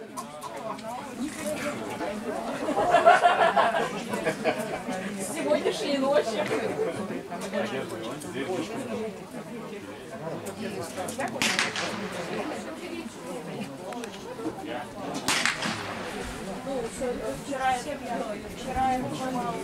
Сегодняшней ночи. Ну, вчера я поймала.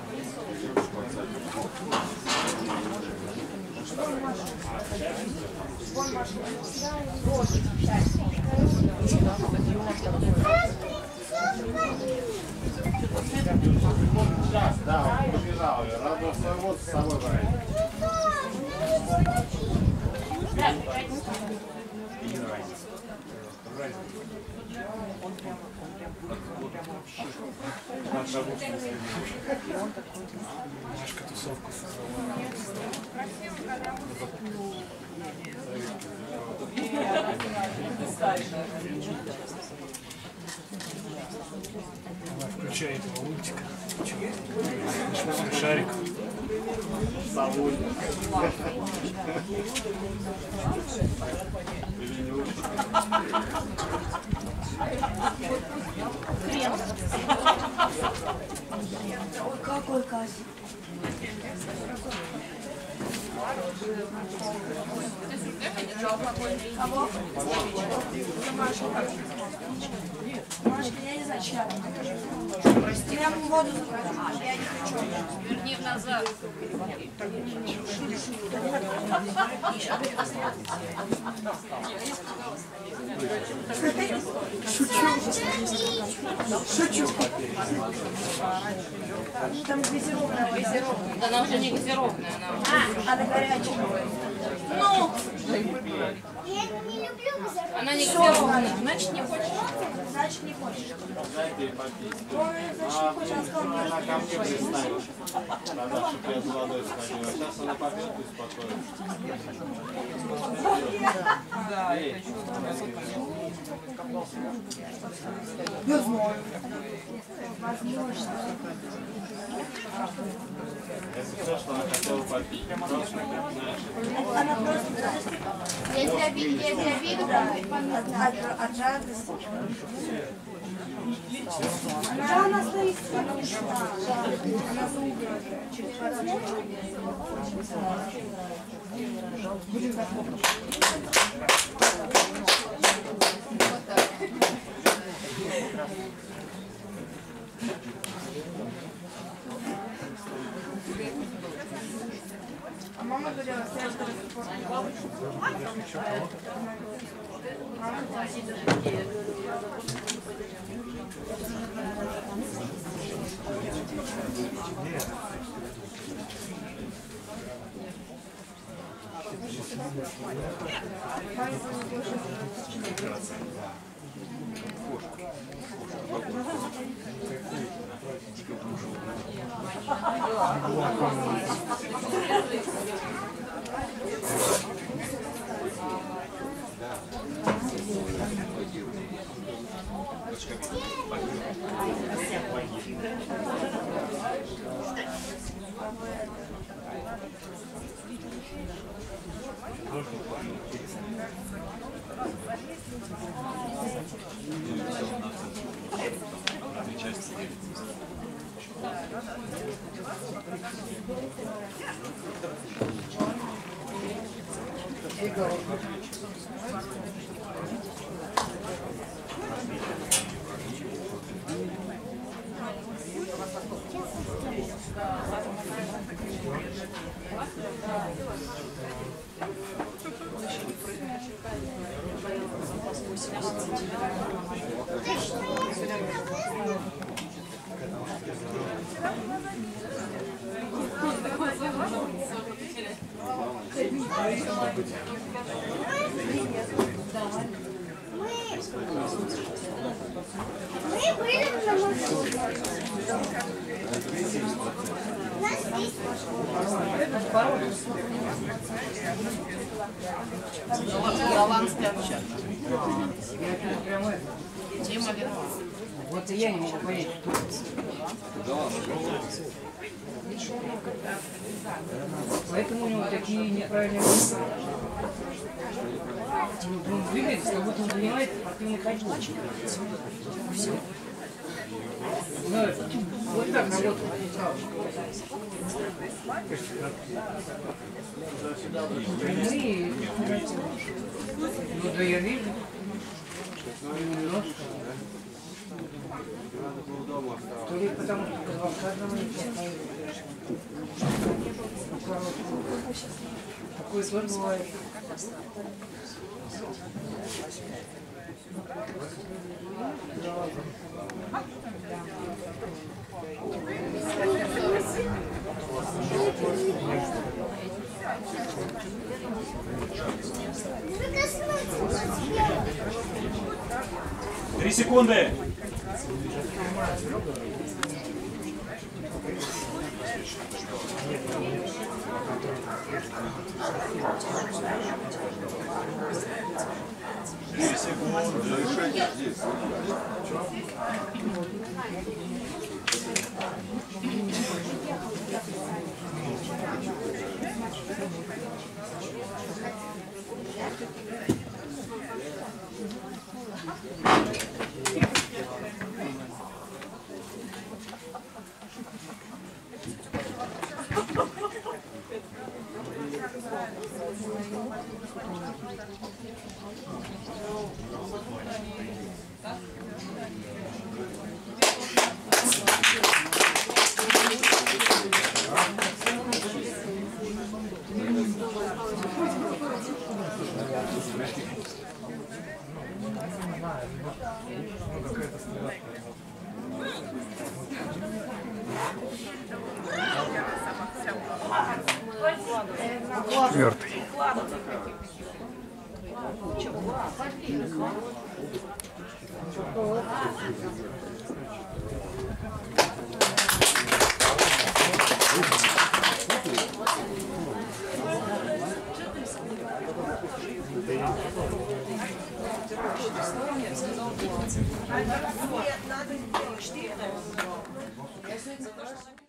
Да, он побежал, надо свой вот с собой брать. Немножко тусовку создавала. Она включает этого лунтика. Шарик. Совой. Ой, какой кайф. Кого? Машка, я не знаю, чья. Прости, я воду закажу. Я не хочу. Верни назад. Шучу. Там газированная вода. Да она уже не газированная, Она горячая. Ну, Я не люблю газировку. она не газированная. Значит, не хочешь. Значит, не хочешь. Дайте попить. Ой, значит, не хочешь. Она сказала, Она ко мне приставила. Тогда, чтобы я за водой сходила. Сейчас она попьет и успокоится. я знаю. Возможно. Это все, что она хотела попить. Просто, знаешь, Она просто... Я тебя виду, От жадности. Да, она стоит, она ушла. Она за углом. А мама говорила, что я скажу, Мы были на маршруте. У нас есть Голландская общага. Тема Лерман. Вот и я не могу понять. Поэтому у него такие неправильные мысли. Он двигается, как будто он занимает спортивный ходьбу. Ну, вот так работает. Прямые. Ну да я вижу. Немножко. То ли потому что кровокадного не хватает. Такое тоже бывает. Три секунды. Четвертый. Надо 4, наверное.